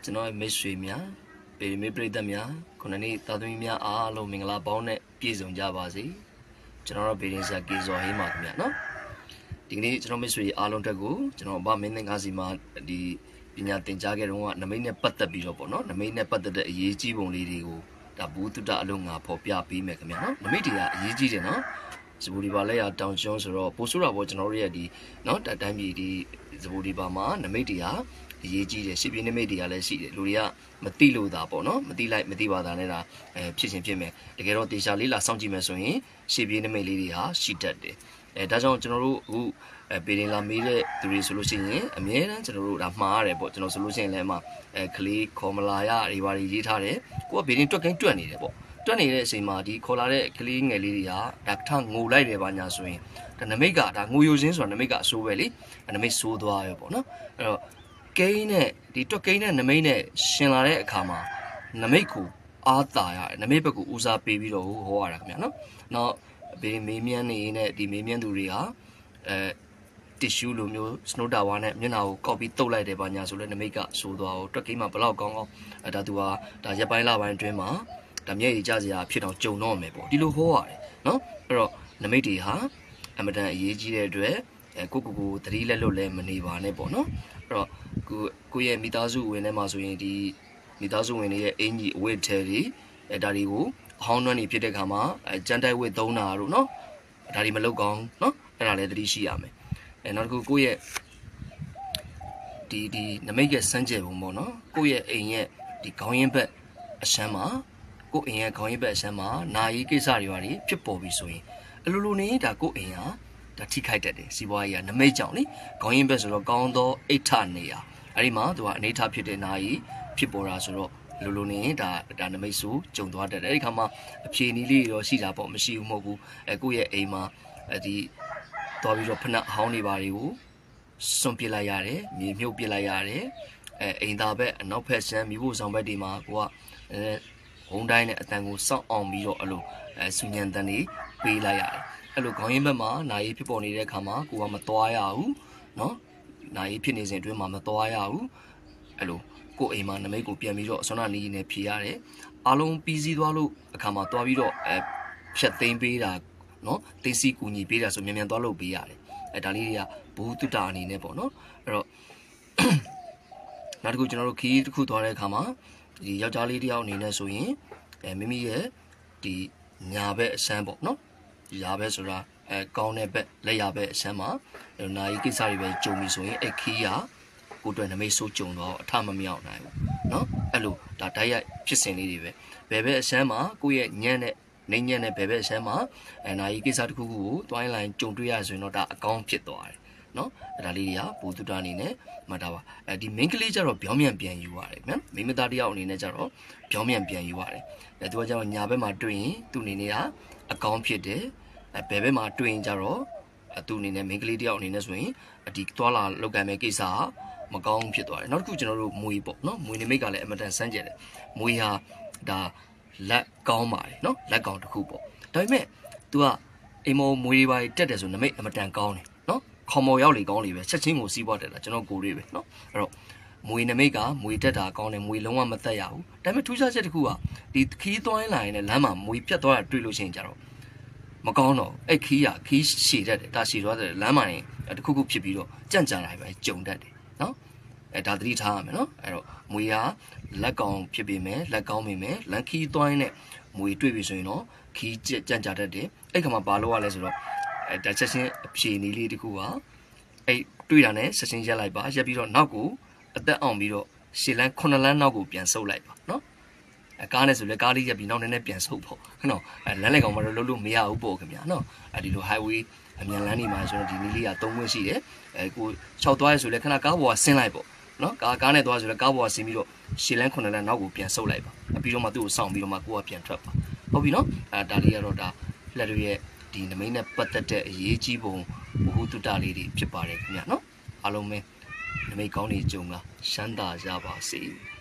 ကျွန်တော်ရဲ့မိတ်ဆွေများပေမေပရိသတ်များခုနှစ်နေ့သားသမီးများအားလုံးမင်္ဂလာပေါင်းနဲ့ပြည့်စုံကြပါစေကျွန်တော်တို့ဘေးရင်ဆရာကေဇော်ဟေးပါခင်ဗျာနော်ဒီကနေ့ကျွန်တော်မိတ်ဆွေအားလုံးတက်ကိုကျွန်တော်ဗမင်းသင်္ကားစီမှာဒီပညာသင်ကြားခဲ့တော့ကနမိတ်နဲ့ပတ်သက်ပြီးတော့ပေါ့နော်နမိတ်နဲ့ပတ်သက်တဲ့အရေးကြီးပုံလေးတွေကိုဒါဘူးတုတအလုံးငါဖော်ပြပေးမယ်ခင်ဗျာနော်နမိတ်တွေကအရေးကြီးတယ်နော်စပူဒီပါလက်ရတောင်ကျွန်းဆိုတော့ပို့ဆိုးတာပေါ့ကျွန်တော်တို့ရဲ့ဒီနော်တိုင်းပြည်ဒီစပူဒီပါမှာနမိတ်တွေကအရေးကြီးတယ်ရှစ်ပြင်းနမိတ်တွေကလည်းရှိတယ်လူတွေကမသိလို့သာပေါ့နော်မသိလိုက်မသိပါသားနဲ့ဒါဖြစ်ချင်းဖြစ်မယ်တကယ်တော့တေချာလေးလာစောင့်ကြည့်မယ်ဆိုရင်ရှစ်ပြင်းနမိတ်လေးတွေဟာရှိတတ်တယ်ဒါကြောင့်ကျွန်တော်တို့အခုပေရင်လာမေးတဲ့သူတွေဆိုလို့ရှိရင်အများအားကျွန်တော်တို့ဒါမှားရတယ်ပေါ့ကျွန်တော်ဆိုလို့ရှိရင်လည်းကလေးခေါ်မလာရတွေပါရေးထားတယ်ကိုကဘေးရင်တွက်ကိန်းတွက်နေတယ်ပေါ့တွက်နေတဲ့အချိန်မှာဒီခေါ်လာတဲ့ကလေးငယ်လေးတွေကဒါထငိုလိုက်တယ်ပါညာဆိုရင်ဒါနမိတ်ကဒါငိုယိုခြင်းဆိုတာနမိတ်ကအဆိုးပဲလေနမိတ်ဆိုးသွားရပေါ့နော်အဲ့တော့ကိန်းနဲ့ဒီတွက်ကိန်းနဲ့နမိတ်နဲ့ရှင်လာတဲ့အခါမှာနမိတ်ကိုအားသာရတယ်နမိတ်ဘက်ကိုဦးစားပေးပြီးတော့ဟောရတာခင်ဗျာနော်နောက်ဘေးမေးမြန်းနေနဲ့ဒီမေးမြန်းသူတွေဟာတီရှူးလိုမျိုးစနိုးတာဝါနဲ့မျက်နှာကိုကောက်ပြီးတုပ်လိုက်တယ်ပါညာဆိုလဲနမိတ်ကဆိုးသွားအောင်တွက်ကိန်းမှာဘလောက်ကောင်းကောင်းဒါသူဟာဒါရက်ပိုင်းလပိုင်းအတွင်းမှာဒါမျက်ရည်ကျစရာဖြစ်တော့ကြုံတော့မယ်ပေါ့ဒီလိုဟောရတယ်နော်အဲ့တော့နမိတ်တွေဟာအမတန်အရေးကြီးတဲ့အတွက်ကိုသတိလက်လွတ်လဲမနေပါနဲ့ပေါ့နော်အဲ့တော့ကိုရဲ့မိသားစုဝင်ထဲမှာဆိုရင်ဒီမိသားစုဝင်တွေရဲ့အင်ကြီးအဝတ်ထဲတွေဒါတွေကိုအဟောင်းနှွမ်းနေဖြစ်တဲ့ခါမှာကြမ်းတိုက်ဝတ်သုံးတာတို့နော်ဒါတွေမလုပ်ကောင်းနော်အဲ့ဒါလည်းသတိရှိရမယ်နောက်တစ်ခုကိုရဲ့ဒီနမိတ်ရဲ့စမ်းကြယ်ပုံပေါ့နော်ကိုရဲ့အိမ်ရဲ့ဒီခေါင်းရင်းဘက်အရှမ်းမှာကိုအိမ်ရဲ့ခေါင်းရင်းဘက်အရှမ်းမှာနာရီကိစ္စတွေပါဖြစ်ပေါ်ပြီဆိုရင်အလိုလိုနေဒါကိုအိမ်ဟာဒါထိခိုက်တတ်တယ်စီးပွားရေးကနမိတ်ကြောင့်လေခေါင်းရင်းဘက်ဆိုတော့ကောင်းသောအိဋ္ဌနေရအဲ့ဒီမှာသူကအနေထားဖြစ်တဲ့နာရီဖြစ်ပေါ်တာဆိုတော့လိုလိုနေဒါနမိတ်ဆိုကြုံသွားတတ်တယ်အဲ့ဒီခါမှာအဖြေနည်းလေးတော့ရှိတာပေါ့မရှိဘူးမဟုတ်ဘူးကိုရဲ့အိမ်မှာဒီသွားပြီးတော့ဖနက်အဟောင်းတွေပါတွေကိုစွန့်ပစ်လိုက်ရတယ်မြေမြုပ်ပစ်လိုက်ရတယ်အိမ်သားဘက်အနောက်ဘက်ရှမ်းမိဖို့ဆောင်ဘက်တွေမှာကိုကဘုံတိုင်းနဲ့အတန်ကိုစောင့်အောင်ပြီးတော့အဲ့လိုဆူညံတန်တွေပေးလိုက်ရတယ်အဲ့လိုခေါင်းရင်းဘက်မှာနာရီဖြစ်ပေါ်နေတဲ့အခါမှာကိုကမသွားရဘူးနော်နာရီဖြစ်နေစဉ်အတွင်းမှာမသွားရဘူးအဲ့လိုကိုအိမ်မှာနမိတ်ကိုပြန်ပြီးတော့အစွမ်းနာနီးနေဖြေရတယ်အားလုံးပြီးစည်းသွားလို့အခါမှာသွားပြီးတော့ဖြတ်သိမ်းပေးတာနော်တင်စီကူညီပေးတာဆိုမြန်မြန်သွားလုပ်ပေးရတယ်ဒါလေးတွေကဘူးတုတအနေနဲ့ပေါ့နော်အဲ့တော့နောက်တစ်ခုကျွန်တော်တို့ခီးတစ်ခုသွားတဲ့အခါမှာဒီယောက်ျားလေးတယောက်အနေနဲ့ဆိုရင်မိမိရဲ့ဒီညာဘက်အဆန်းပေါ့နော်ညာဘက်ဆိုတာကောင်းတဲ့ဘက်လက်ရဘက်အဆန်းမှာနာရီကိစ္စတွေပဲကြုံပြီဆိုရင်ခီးကကိုယ်တွေ့နမိတ်ဆိုးကြုံတော့အထမမြောက်နိုင်ဘူးနော်အဲ့လိုဒါတိုက်ရိုက်ဖြစ်စဉ်လေးတွေပဲဘယ်ဘက်အဆန်းမှာကိုယ့်ရဲ့ညံ့တဲ့နေညံ့တဲ့ဘယ်ဘက်အဆန်းမှာနာရီကိစ္စတစ်ခုခုကိုတွိုင်းလိုင်းကြုံတွေ့ရဆိုရင်တော့ဒါအကောင်းဖြစ်သွားတယ်နော်အဲ့ဒါလေးတွေကဘူတုတအနေနဲ့မှတ်တာပါဒီ main ကလေးကျတော့ပြောင်းပြန်ပြန်ယူရတယ်ဗျာမိမသားတယောက်အနေနဲ့ကျတော့ပြောင်းပြန်ပြန်ယူရတယ်သူကကျတော့ညာဘက်မှာတွေ့ရင်သူ့အနေနဲ့ကအကောင်းဖြစ်တယ်ဘယ်ဘက်မှာတွေ့ရင်ကျတော့သူ့အနေနဲ့ main ကလေးတယောက်အနေနဲ့ဆိုရင်ဒီသွားလာလောက်ကံမဲ့ကိစ္စမကောင်းဖြစ်သွားတယ်နောက်တစ်ခုကျွန်တော်တို့မွေပေါ့နော်မွေနမိတ်ကလည်းအမတန်စမ်းကြယ်တယ်မွေဟာဒါလက်ကောင်းပါတယ်နော်လက်ကောင်းတစ်ခုပေါ့ဒါပေမဲ့ तू ကအိမ်မော်မွေတွေပါတက်တယ်ဆိုနမိတ်အမတန်ကောင်းတယ်နော်ခေါမော်ရောက်လေကောင်းလေပဲချက်ချင်းကိုစီးပွားတက်တာကျွန်တော်ကိုလေးပဲနော်အဲ့တော့မွေနမိတ်ကမွေတက်တာကောင်းတယ်မွေလုံးဝမတက်ရဘူးဒါပေမဲ့ထူးခြားချက်တစ်ခုကဒီခီးသွိုင်းလာရင်လည်းလမ်းမှာမွေပြတ်သွားတာတွေ့လို့ရှိရင်ကြတော့မကောင်းတော့အဲ့ခီးရှည်တတ်တယ်ဒါရှည်သွားတယ်လမ်းမှာရင်တစ်ခုခုဖြစ်ပြီးတော့ကြံ့ကြံ့လာပဲကြုံတတ်တယ်နော်ဒါသတိထားရမယ်နော်အဲ့တော့မွေဟာလက်ကောင်ဖြစ်ပေမဲ့လက်ကောင်းပေမဲ့လန်ခီးသွိုင်းနဲ့မွေတွေ့ပြီဆိုရင်တော့ခီးကြံ့ကြတတ်တယ်အဲ့ခါမှာဘာလို့ရလဲဆိုတော့ဒါချက်ချင်းအဖြေနည်းလေးတစ်ခုကအဲ့တွေ့တာနဲ့ချက်ချင်းရက်လိုက်ပါရက်ပြီးတော့နောက်ကိုအသက်အောင်ပြီးတော့ရှည်လန်း9လန်းနောက်ကိုပြန်ဆုပ်လိုက်ပါနော်ကားနဲ့ဆိုလဲကားလေးရက်ပြီးနောက်နည်းနည်းပြန်ဆုပ်ဖို့နော်လမ်းလေကောင်မတော့လို့မရဘူးပေါ့ခင်ဗျာနော်ဒီလို highway အမြန်လမ်းတွေမှာဆိုတော့ဒီနည်းလေးကသုံးခွင့်ရှိတယ်ကို6သွားရဆိုလဲခဏကားပေါ်ကဆင်းလိုက်ပေါ့နော်ကားနဲ့သွားဆိုလဲကားပေါ်ကဆင်းပြီးတော့ရှည်လန်း9လန်းနောက်ကိုပြန်ဆုပ်လိုက်ပါပြီးတော့မှသူ့ကိုစောင့်ပြီးတော့မှကိုကပြန်ထွက်ပါဟုတ်ပြီနော်ဒါလေးကတော့ဒါလက်တွေရဲ့ဒီနမိတ်နဲ့ပတ်သက်တဲ့အရေးကြီးပုံဘဟုတုတလေးတွေဖြစ်ပါတယ်ခင်ဗျာနော်အားလုံးပဲနမိတ်ကောင်းတွေကြုံကရှမ်းသာကြပါစေ